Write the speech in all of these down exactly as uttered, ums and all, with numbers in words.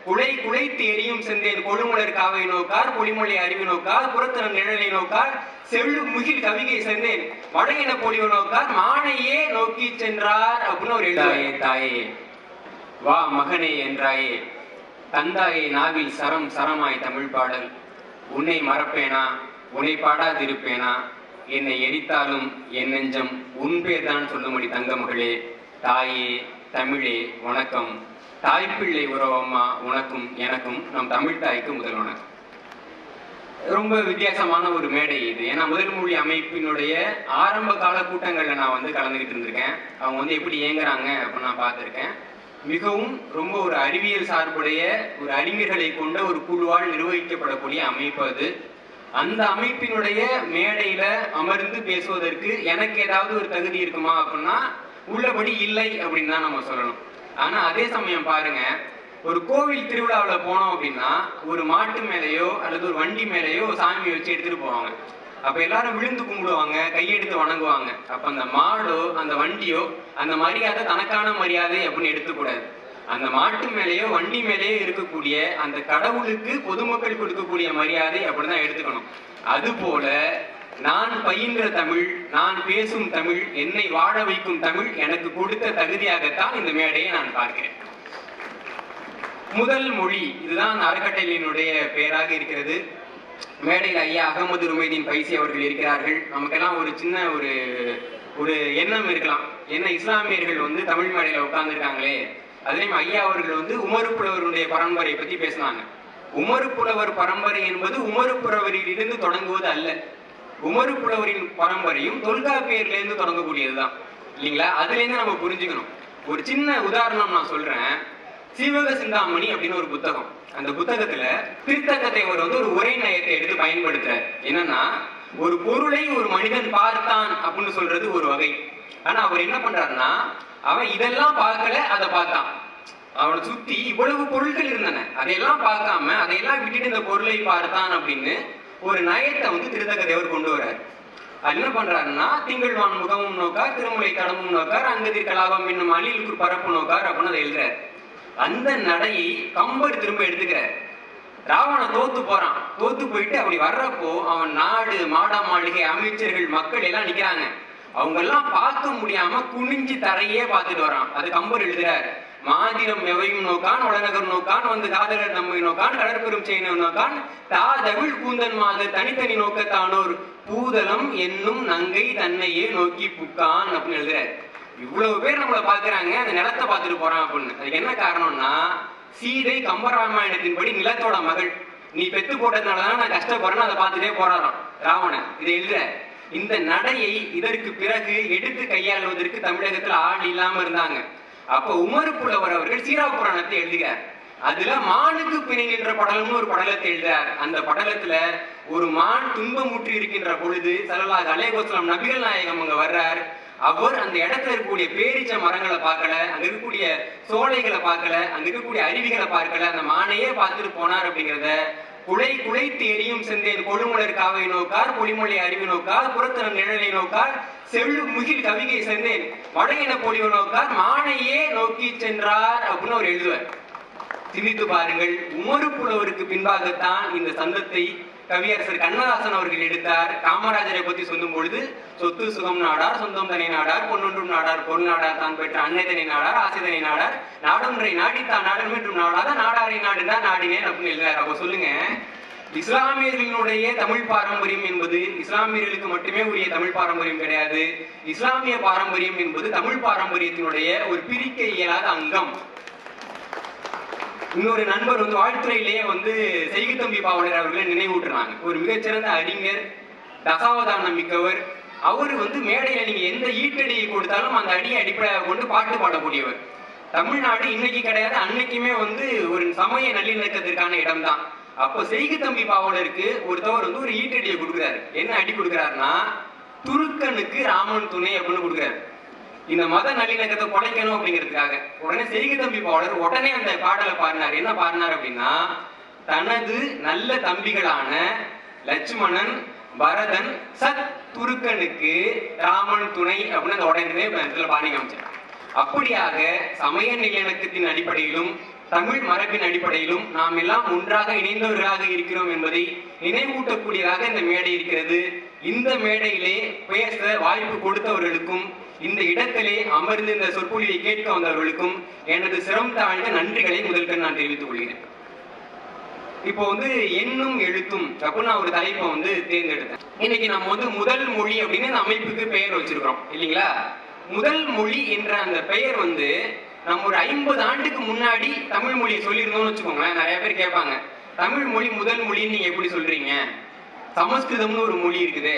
குலை குலைத்து எரியும் செந்தேன் கொழுமுலர் காவை நோக்கார் பொலிமொழி அறிவு நோக்கார் புறத்திறன் நிழலை நோக்கார் செள்ளு முகில் கவிகை செந்தேன் வடகின பொலிவு நோக்கார் மானையே நோக்கி சென்றார் அப்படின்னு ஒரு எழுதாயே. தாயே வா மகனே என்றாயே, தந்தாயே நாவில் சரம் சரமாய் தமிழ் பாடல். உன்னை மறப்பேனா, உன்னை பாடாதிருப்பேனா, என்னை எரித்தாலும் என் நெஞ்சம் உன் பேர் தான் சொல்லும்படி தங்க மகளே. தாயே தமிழே வணக்கம். தாய்ப்பிள்ளை உறவம்மா உனக்கும் எனக்கும் நம் தமிழ் தாய்க்கு முதல் வணக்கம். ரொம்ப வித்தியாசமான ஒரு மேடை இது. ஏன்னா முதல் மொழி அமைப்பினுடைய ஆரம்ப கால கூட்டங்கள்ல நான் வந்து கலந்துகிட்டு இருந்திருக்கேன். அவங்க வந்து எப்படி இயங்குறாங்க அப்படின்னு நான் பார்த்துருக்கேன். மிகவும் ரொம்ப ஒரு அறிவியல் சார்புடைய ஒரு அறிஞர்களை கொண்ட ஒரு குழுவால் நிர்வகிக்கப்படக்கூடிய அமைப்பு அது. அந்த அமைப்பினுடைய மேடையில அமர்ந்து பேசுவதற்கு எனக்கு ஏதாவது ஒரு தகுதி இருக்குமா அப்படின்னா உள்ளபடி இல்லை அப்படின்னு தான் நம்ம சொல்லணும். ஆனா அதே சமயம் பாருங்க, ஒரு கோவில் திருவிழாவில் போனோம் அப்படின்னா ஒரு மாட்டு மேலேயோ அல்லது ஒரு வண்டி மேலேயோ சாமி வச்சு எடுத்துட்டு போவாங்க. அப்ப எல்லாரும் விழுந்து கும்பிடுவாங்க, கையெடுத்து வணங்குவாங்க. அப்ப அந்த மாடோ அந்த வண்டியோ அந்த மரியாதை தனக்கான மரியாதை அப்படின்னு எடுத்துக்கூடாது. அந்த மாட்டு மேலேயோ வண்டி மேலேயோ இருக்கக்கூடிய அந்த கடவுளுக்கு பொதுமக்கள் கொடுக்கக்கூடிய மரியாதை அப்படிதான் எடுத்துக்கணும். அது போல நான் பயின்ற தமிழ், நான் பேசும் தமிழ், என்னை வாழ வைக்கும் தமிழ் எனக்கு கொடுத்த தகுதியாகத்தான் இந்த மேடையை நான் பார்க்கிறேன். முதல் மொழி இதுதான் அறக்கட்டளையினுடைய பெயராக இருக்கிறது. மேடையில் ஐயா அகமது ருமைதீன் பைசி அவர்கள் இருக்கிறார்கள். நமக்கெல்லாம் ஒரு சின்ன ஒரு ஒரு எண்ணம் இருக்கலாம், என்ன இஸ்லாமியர்கள் வந்து தமிழ் மேடையில உட்கார்ந்துருக்காங்களே. அதுலேயும் ஐயா அவர்கள் வந்து உமரு புலவருடைய பரம்பரை பத்தி பேசினாங்க. உமரு புலவர் பரம்பரை என்பது உமரு புலவரில் இருந்து தொடங்குவது அல்ல. உமரு புலவரின் பரம்பரையும் தொல்காப்பியர்லேருந்து தொடங்கக்கூடியதுதான் இல்லைங்களா? அதுல இருந்து நம்ம புரிஞ்சுக்கணும். ஒரு சின்ன உதாரணம் நான் சொல்றேன். சீவக சிந்தாமணி அப்படின்னு ஒரு புத்தகம். அந்த புத்தகத்துல திருத்தக்கத்தேவர் வந்து ஒரு உரை நயத்தை எடுத்து பயன்படுத்துறார். என்னன்னா, ஒரு பொருளை ஒரு மனிதன் பார்த்தான் அப்படின்னு சொல்றது ஒரு வகை. ஆனா அவர் என்ன பண்றாருன்னா, அவன் இதெல்லாம் பார்க்கல, அதை பார்த்தான். அவனை சுத்தி இவ்வளவு பொருட்கள் இருந்தன, அதையெல்லாம் பார்க்காம அதையெல்லாம் விட்டுட்டு இந்த பொருளை பார்த்தான் அப்படின்னு ஒரு நயத்தை வந்து திருத்தக்கத்தேவர் கொண்டு வர்றாரு. அது என்ன பண்றாருன்னா, திங்கள்வான் முகமும் நோக்கார், திருமுலை தடமும் நோக்கார், அங்கதிர் கலாபம் என்னும் அழிலுக்கு பரப்பு நோக்கார் அப்படின்னு அதை எழுதுறாரு. அந்த நடையை கம்பர் திரும்ப எடுத்துக்கிறார். ராவணன் தோத்து போறான். தோத்து போயிட்டு அப்படி வர்றப்போ அவன் நாடு மாடா மாளிகை அமைச்சர்கள் மக்கள் எல்லாம் நிக்கிறாங்க. அவங்க எல்லாம் பார்க்க முடியாம குனிஞ்சி தரையே பார்த்துட்டு வரான். அது கம்பர் எழுதுறாரு. மாதிரம் எவையும் நோக்கான், உடநகர் நோக்கான், வந்து காதலர் நம்மை நோக்கான், கடற்பெரும் செய்ய நோக்கான், தாதவிழ் கூந்தன் மாதர் தனித்தனி நோக்கத்தானோர் பூதலம் என்னும் நங்கை தன்னையே நோக்கி புக்கான் அப்படின்னு எழுதுறாரு. இவ்வளவு பேர் நம்மளை பாக்குறாங்க, அந்த நிலத்தை பார்த்துட்டு போறான் அப்படின்னு. அதுக்கு என்ன காரணம்னா, சீதை கம்பராமாயணத்தின்படி நிலத்தோட மகள், நீ பெத்து போட்டதுனாலதான் நான் கஷ்டப்படுறேன்னு அதை பார்த்துட்டே போறாராம் ராவணன். இதை எழுதுற இந்த நடையை இதற்கு பிறகு எடுத்து கையாளுவதற்கு தமிழகத்துல ஆள் இல்லாம இருந்தாங்க. அப்ப உமரு புலவர் அவர்கள் சீரா புராணத்தை எழுதுகிறார். அதுல மானுக்கு பிணை நின்ற படலம்னு ஒரு படலத்தை எழுதுறார். அந்த படலத்துல ஒரு மான் துன்பமுற்றி இருக்கின்ற பொழுது ஸல்லல்லாஹு அலைஹி வஸல்லம் நபிகள் நாயகம் அங்க வர்றார். அவர் அந்த இடத்துல இருக்கக்கூடிய பேரிச்ச மரங்களை பார்க்கல, அங்க இருக்கக்கூடிய சோலைகளை பார்க்கல, அங்க இருக்கக்கூடிய அருவிகளை பார்க்கல, அந்த மானையே பார்த்துட்டு போனார் அப்படிங்கிறத குலை குலைத்து எரியும் செந்தேன் கொழுமுலர் காவை நோக்கார் பொலிமொழி அறிவு நோக்கார் புறத்திறன் நிழலை நோக்கார் செள்ளு முகில் கவிகை செந்தேன் வடகின பொலிவு நோக்கார் மானையே நோக்கி சென்றார் அப்படின்னு அவர் எழுதுவார். சிந்தித்து பாருங்கள். உமரு புலவருக்கு பின்பாகத்தான் இந்த சந்தத்தை கவியரசர் கண்ணதாசன் அவர்கள் எடுத்தார். காமராஜரை பத்தி சொல்லும் பொழுது சொத்து சுகம் நாடார், சொந்தம் தனி நாடார், பொன்னொன்றும் நாடார், பொன் நாடார் தான் பெற்ற அன்னை தனி நாடார், ஆசிதனை நாடார், நாடொன்றை நாடித்தான் நாடன் மற்றும் நாடாத நாடாரை நாடுதான் நாடினேன் அப்படின்னு எழுதுறாரு. அப்ப சொல்லுங்க, இஸ்லாமியர்களுடைய தமிழ் பாரம்பரியம் என்பது இஸ்லாமியர்களுக்கு மட்டுமே உரிய தமிழ் பாரம்பரியம் கிடையாது. இஸ்லாமிய பாரம்பரியம் என்பது தமிழ் பாரம்பரியத்தினுடைய ஒரு பிரிக்க இயலாத அங்கம். இன்னொரு நண்பர் வந்து வாழ்த்துறையிலேயே வந்து செய்குத்தம்பி பாவலர் அவர்களை நினைவூட்டுறாங்க. ஒரு மிகச்சிறந்த அறிஞர், தசாவதானம் மிக்கவர். அவரு வந்து மேடையில நீங்க எந்த ஈட்டடியை கொடுத்தாலும் அந்த அடியை அடிப்படையாக கொண்டு பாட்டு பாடக்கூடியவர். தமிழ்நாடு இன்னைக்கு கிடையாது, அன்னைக்குமே வந்து ஒரு சமய நல்லிணக்கத்திற்கான இடம் தான். அப்போ செய்குத்தம்பி பாவலருக்கு ஒருத்தவர் வந்து ஒரு ஈட்டடியை கொடுக்குறாரு. என்ன அடி கொடுக்குறாருன்னா, துருக்கனுக்கு ராமன் துணை அப்படின்னு கொடுக்குறாரு. இந்த மத நல்லிணக்கத்தை குலைக்கணும் அப்படிங்கிறதுக்காக. உடனே செய்குத்தம்பி பாவலர் உடனே அந்த பாடலை பாடினார். என்ன பாடினார் அப்படின்னா, தனது நல்ல தம்பிகளான லட்சுமணன் பரதன் சத் துருக்கனுக்கு ராமன் துணை அப்படின்னு உடனே பாடி காமிச்சார். அப்படியாக சமய நல்லிணக்கத்தின் அடிப்படையிலும் தமிழ் மரபின் அடிப்படையிலும் நாம் எல்லாம் ஒன்றாக இணைந்தவர்களாக இருக்கிறோம் என்பதை நினைவூட்டக்கூடியதாக இந்த மேடை இருக்கிறது. இந்த மேடையிலே பேச வாய்ப்பு கொடுத்தவர்களுக்கும் இந்த இடத்திலே அமர்ந்து இந்த சொற்பொழிவை கேட்க வந்தவர்களுக்கும் எனது சிரம் தாழ்ந்த நன்றிகளை முதல்கள் நான் தெரிவித்துக் கொள்கிறேன். இப்போ வந்து எண்ணும் எழுத்தும் அப்படின்னு நான் ஒரு தலைப்பை வந்து தேர்ந்தெடுத்தேன். இன்னைக்கு நம்ம வந்து முதல் மொழி அப்படின்னு இந்த அமைப்புக்கு பெயர் வச்சிருக்கிறோம் இல்லைங்களா? முதல் மொழி என்ற அந்த பெயர் வந்து நம்ம ஒரு ஐம்பது ஆண்டுக்கு முன்னாடி தமிழ் மொழியை சொல்லியிருந்தோம்னு வச்சுக்கோங்களேன். நிறைய பேர் கேட்பாங்க, தமிழ் மொழி முதல் மொழின்னு நீங்க எப்படி சொல்றீங்க? சமஸ்கிருதம்னு ஒரு மொழி இருக்குது,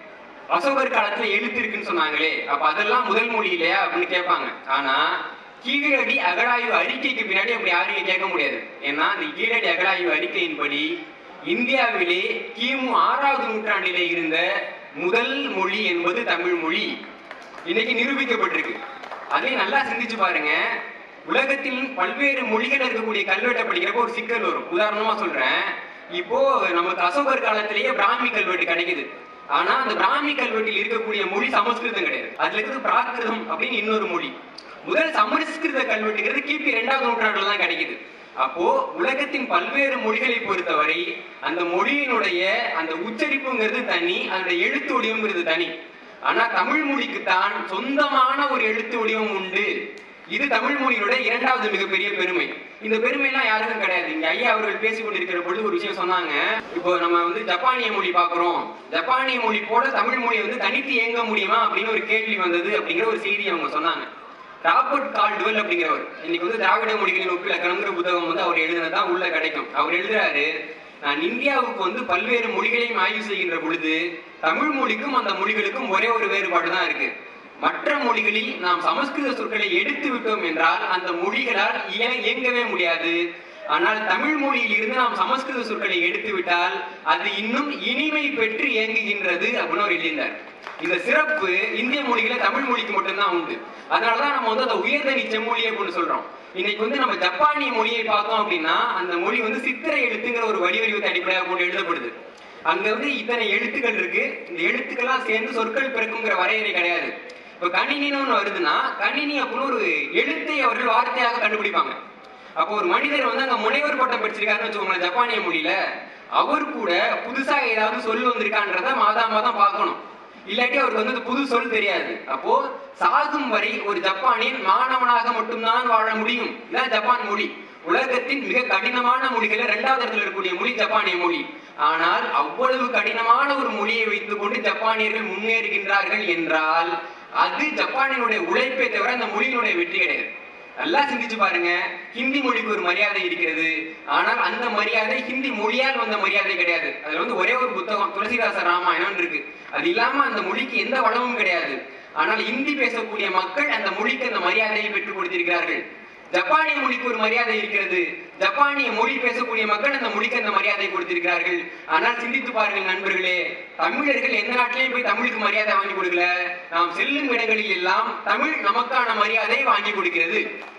அசோகர் காலத்துல எழுத்து இருக்குன்னு சொன்னாங்களே, அப்ப அதெல்லாம் முதல் மொழி இல்லையா அப்படின்னு கேட்பாங்க. ஆனா கீழடி அகழாய்வு அறிக்கைக்கு பின்னாடி அப்படி யாரையும் கேட்க முடியாது. ஏன்னா அந்த கீழடி அகழாய்வு அறிக்கையின்படி இந்தியாவிலே கிமு ஆறாவது நூற்றாண்டிலே இருந்த முதல் மொழி என்பது தமிழ் மொழி இன்னைக்கு நிரூபிக்கப்பட்டிருக்கு. அதை நல்லா சிந்திச்சு பாருங்க. உலகத்தில் பல்வேறு மொழிகள் இருக்கக்கூடிய கல்வெட்டை படிக்கிறப்போ ஒரு சிக்கல் வரும். உதாரணமா சொல்றேன், இப்போ நமக்கு அசோகர் காலத்திலேயே பிராமி கல்வெட்டு கிடைக்குது. ஆனா அந்த பிராமி கல்வெட்டில் இருக்கக்கூடிய மொழி சமஸ்கிருதம் கிடையாது, அதுல இருக்கு பிராகிருதம் அப்படின்னு இன்னொரு மொழி. முதல் சமஸ்கிருத கல்வெட்டுங்கிறது கிபி இரண்டாவது நூற்றாண்டுல தான் கிடைக்குது. அப்போ உலகத்தின் பல்வேறு மொழிகளை பொறுத்தவரை அந்த மொழியினுடைய அந்த உச்சரிப்புங்கிறது தனி, அந்த எழுத்து வடிவம்ங்கிறது தனி. ஆனா தமிழ் மொழிக்கு தான் சொந்தமான ஒரு எழுத்து வடிவம் உண்டு. இது தமிழ் மொழியினுடைய இரண்டாவது மிகப்பெரிய பெருமை. இந்த பெருமை எல்லாம் யாருக்கும் கிடையாது. இங்க ஐயா அவர்கள் பேசிக் கொண்டிருக்கிற பொழுது ஒரு விஷயம் சொன்னாங்க. இப்போ நம்ம வந்து ஜப்பானிய மொழி பாக்குறோம், ஜப்பானிய மொழி போல தமிழ் மொழி வந்து தனித்து இயங்க முடியுமா அப்படின்னு ஒரு கேள்வி வந்தது அப்படிங்கிற ஒரு செய்தி அவங்க சொன்னாங்க. ராபர்ட் கால்டுவெல் அப்படிங்கிறவர் இன்னைக்கு வந்து திராவிட மொழிகளின் ஒப்பிலக்கணம்ங்கிற புத்தகம் வந்து அவர் எழுதினதான் உள்ள கிடைக்கும். அவர் எழுதுறாரு, நான் இந்தியாவுக்கு வந்து பல்வேறு மொழிகளையும் ஆய்வு செய்கின்ற பொழுது தமிழ் மொழிக்கும் அந்த மொழிகளுக்கும் ஒரே ஒரு வேறுபாடு தான் இருக்கு. மற்ற மொழிகளில் நாம் சமஸ்கிருத சொற்களை எடுத்து விட்டோம் என்றால் அந்த மொழிகளால் இயங்கவே முடியாது. ஆனால் தமிழ் மொழியில் இருந்து நாம் சமஸ்கிருத சொற்களை எடுத்து விட்டால் அது இன்னும் இனிமை பெற்று இயங்குகின்றது அப்படின்னு அவர் எழுதினார். இந்த சிறப்பு இந்திய மொழிகளை தமிழ் மொழிக்கு மட்டும்தான் உண்டு. அதனாலதான் நம்ம வந்து அந்த உயர்தனி செம்மொழி அப்படின்னு சொல்றோம். இன்னைக்கு வந்து நம்ம ஜப்பானிய மொழியை பார்த்தோம் அப்படின்னா அந்த மொழி வந்து சித்திரை எழுத்துங்கிற ஒரு வடிவத்தை அடிப்படையாக கொண்டு எழுதப்படுது. அங்க வந்து இத்தனை எழுத்துக்கள் இருக்கு, இந்த எழுத்துக்கெல்லாம் சேர்ந்து சொற்கள் பிறக்குங்கிற வரையறை கிடையாது. இப்ப கணினின்னு ஒண்ணு வருதுன்னா கணினி அப்படின்னு ஒரு எழுத்தை அவர்கள் வார்த்தையாக கண்டுபிடிப்பாங்க. அப்போ ஒரு மனிதர் வந்து அங்க முனைவர் பட்டம் படிச்சிருக்காருன்னு வச்சுக்கோங்களேன் ஜப்பானிய மொழியில, அவர் கூட புதுசா ஏதாவது சொல் வந்திருக்கான்றத மாதா மாதம் பார்க்கணும், இல்லாட்டி அவருக்கு வந்து புது சொல் தெரியாது. அப்போ சாகும் வரை ஒரு ஜப்பானின் மாணவனாக மட்டும்தான் வாழ முடியும். இதான் ஜப்பான் மொழி. உலகத்தின் மிக கடினமான மொழிகள் இரண்டாவது இடத்துல இருக்கக்கூடிய மொழி ஜப்பானிய மொழி. ஆனால் அவ்வளவு கடினமான ஒரு மொழியை வைத்துக் கொண்டு ஜப்பானியர்கள் முன்னேறுகின்றார்கள் என்றால் அது ஜப்பானினுடைய உழைப்பை தவிர அந்த மொழியினுடைய வெற்றி கிடையாது. நல்லா சிந்திச்சு பாருங்க. ஹிந்தி மொழிக்கு ஒரு மரியாதை இருக்கிறது, ஆனால் அந்த மரியாதை ஹிந்தி மொழியால் வந்த மரியாதை கிடையாது. அதுல வந்து ஒரே ஒரு புத்தகம் துளசிதாச ராமாயணம் இருக்கு, அது இல்லாம அந்த மொழிக்கு எந்த வளமும் கிடையாது. ஆனால் ஹிந்தி பேசக்கூடிய மக்கள் அந்த மொழிக்கு அந்த மரியாதையை பெற்றுக் கொடுத்திருக்கிறார்கள். ஜப்பானிய மொழிக்கு ஒரு மரியாதை இருக்கிறது, ஜப்பானிய மொழி பேசக்கூடிய மக்கள் அந்த மொழிக்கு அந்த மரியாதை கொடுத்திருக்கிறார்கள். ஆனால் சிந்தித்து பாருங்கள் நண்பர்களே, தமிழர்கள் எந்த நாட்டிலையும் போய் தமிழுக்கு மரியாதை வாங்கி கொடுக்கல. நாம் செல்லும் இடங்களில் எல்லாம் தமிழ் நமக்கான மரியாதை வாங்கி கொடுக்கிறது.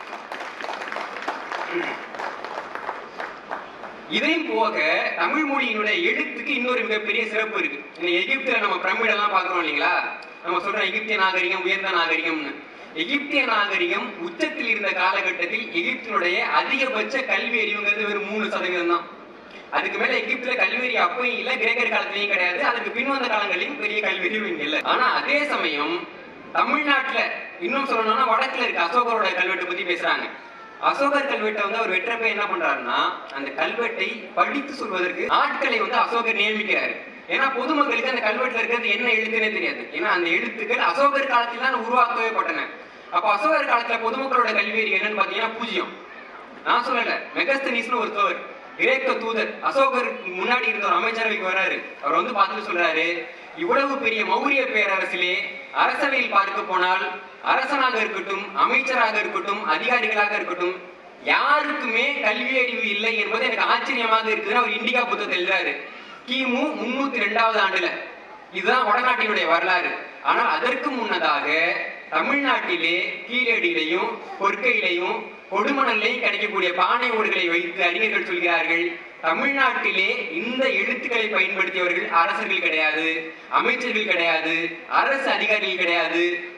இதையும் போக தமிழ் மொழியினுடைய எழுத்துக்கு இன்னொரு மிகப்பெரிய சிறப்பு இருக்கு. எகிப்துல நம்ம பிரமிடெல்லாம் பாக்குறோம் இல்லைங்களா, நம்ம சொல்றோம் எகிப்திய நாகரிகம் உயர்ந்த நாகரிகம்னு. எகிப்திய நாகரிகம் உச்சத்தில் இருந்த காலகட்டத்தில் எகிப்தினுடைய அதிகபட்ச கல்வி அறிவுங்கிறது வெறும் மூணு சதவீதம் தான். அதுக்கு மேல எகிப்துல கல்வி அப்பயும் இல்ல, கிரேக்கர் காலத்திலையும் கிடையாது, அதுக்கு பின்வந்த காலங்களிலும் பெரிய கல்வி அறிவு இங்க இல்ல. ஆனா அதே சமயம் தமிழ்நாட்டுல இன்னும் சொல்லணும்னா வடக்குல இருக்க அசோகரோட கல்வெட்டை பத்தி பேசுறாங்க. அசோகர் கல்வெட்டை வந்து அவர் வெற்றப்ப என்ன பண்றாருன்னா அந்த கல்வெட்டை படித்து சொல்வதற்கு ஆட்களை வந்து அசோகர் நியமிக்கிறாரு. ஏன்னா பொதுமக்களுக்கு அந்த கல்வெட்டுல இருக்கிறது என்ன எழுத்துனே தெரியாது. ஏன்னா அந்த எழுத்துக்கள் அசோகர் காலத்தில் தான் உருவாக்கவே பட்டன. அப்ப அசோகர் காலத்துல பொதுமக்களோட கல்வி என்னன்னு பாத்தீங்கன்னா பூஜ்யம். நான் சொல்லல, மெகஸ்தனீஸ்னு ஒருத்தவர் கிரேக்க தூதர் அசோகருக்கு முன்னாடி இருந்த ஒரு அமைச்சரவைக்கு வர்றாரு. அவர் வந்து பார்த்துட்டு சொல்றாரு, இவ்வளவு பெரிய மௌரிய பேரரசிலே அரசவையில் பார்க்க போனால் அரசனாக இருக்கட்டும், அமைச்சராக இருக்கட்டும், அதிகாரிகளாக இருக்கட்டும், யாருக்குமே கல்வி அறிவு இல்லை என்பது எனக்கு ஆச்சரியமாக இருக்குதுன்னு அவர் இண்டிகா புத்தகத்தை எழுதுறாரு. கிமு முன்னூத்தி ரெண்டாவது ஆண்டுல. இதுதான் வடநாட்டினுடைய வரலாறு. ஆனால் அதற்கு முன்னதாக தமிழ்நாட்டிலே கீழடியிலையும் கொற்கையிலையும் கொடுமணல்லையும் கிடைக்கக்கூடிய பானை ஓடுகளை வைத்து அறிஞர்கள் சொல்கிறார்கள், தமிழ்நாட்டிலே இந்த எழுத்துக்களை பயன்படுத்தியவர்கள் அரசர்கள் கிடையாது, அமைச்சர்கள் கிடையாது, அரசு அதிகாரிகள் கிடையாது,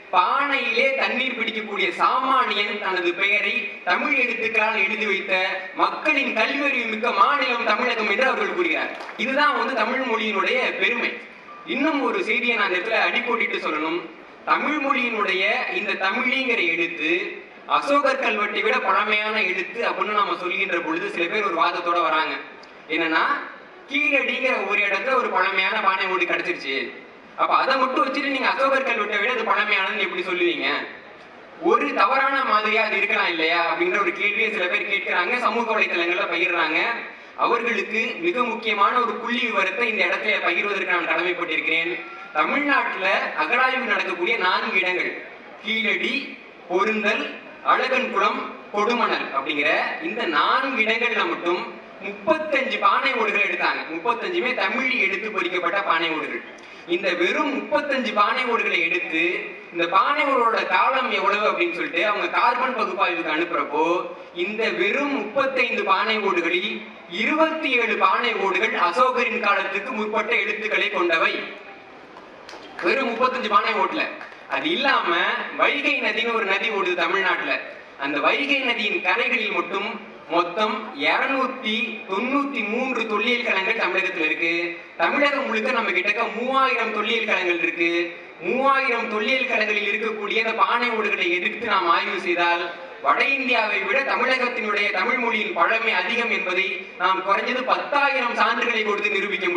பானையிலே தண்ணீர் பிடிக்கக்கூடிய சாமானியன் தனது பெயரை தமிழ் எழுத்துக்களால் எழுதி வைத்த மக்களின் கல்வியறிவு மிக்க மாநிலம் தமிழகம் என்று அவர்கள் கூறுகிறார். இதுதான் வந்து தமிழ் மொழியினுடைய பெருமை. இன்னும் ஒரு செய்தியை நான் இந்த இடத்துல அடிக்கோடிட்டு சொல்லணும். தமிழ் மொழியினுடைய இந்த தமிழிங்கிற எழுத்து அசோகர் கல்வெட்டை விட பழமையான எழுத்து அப்படின்னு நாம சொல்கின்ற பொழுது சில பேர் ஒரு வாதத்தோட வராங்க. என்னன்னா, கீழடிங்கிற ஒரு இடத்துல ஒரு பழமையான பானை ஓடு கிடைச்சிருச்சு, அப்ப அதை மட்டும் வச்சுட்டு நீங்க அசோகர் கல்வெட்டை விட அது பழமையானதுன்னு எப்படி சொல்லுவீங்க? ஒரு தவறான மாதிரியா அது இருக்கலாம் இல்லையா அப்படின்ற ஒரு கேள்வியை சில பேர் கேட்கிறாங்க, சமூக வலைதளங்கள்ல பகிர்றாங்க. அவர்களுக்கு மிக முக்கியமான ஒரு புள்ளி விவரத்தை இந்த இடத்துல பகிர்வதற்கு நான் கடமைப்பட்டிருக்கிறேன். தமிழ்நாட்டுல அகழாய்வு நடக்கக்கூடிய நான்கு இடங்கள், கீழடி, பொருந்தல், அழகன்குளம், கொடுமணல் அப்படிங்கிற இந்த நான்கு இடங்கள்ல மட்டும் முப்பத்தஞ்சு பானை ஓடுகள் எடுத்தாங்க. முப்பத்தஞ்சுமே தமிழ் எடுத்து பொறிக்கப்பட்ட பானை ஓடுகள். இந்த வெறும் முப்பத்தஞ்சு பானை ஓடுகளை எடுத்து இந்த பானை ஓடோட காலம் எவ்வளவு அப்படின்னு சொல்லிட்டு அவங்க கார்பன் பகுப்பாய்வுக்கு அனுப்புறப்போ இந்த வெறும் முப்பத்தைந்து பானை ஓடுகளில் இருபத்தி ஏழு பானை ஓடுகள் அசோகரின் காலத்துக்கு முற்பட்ட எழுத்துக்களை கொண்டவை. வெறும் முப்பத்தஞ்சு பானை ஓட்டுல. அது இல்லாம வைகை நதின்னு ஒரு நதி ஓடுது தமிழ்நாட்டுல. அந்த வைகை நதியின் கரைகளில் மட்டும் மொத்தம் இருநூத்தி தொண்ணூத்தி மூன்று தொல்லியல் களங்கள் தமிழகத்தில் இருக்கு. தமிழகம் முழுக்க நம்ம கிட்ட மூவாயிரம் தொல்லியல் களங்கள் இருக்கு. மூவாயிரம் தொல்லியல் களங்களில் இருக்கக்கூடிய அந்த பானை ஓடுகளை எடுத்து நாம் ஆய்வு செய்தால் வட இந்தியாவை விட தமிழகத்தினுடைய தமிழ் மொழியின் பழமை அதிகம் என்பதை நாம் குறைஞ்சது பத்தாயிரம் சான்றுகளை கொடுத்து நிரூபிக்க முடியும்.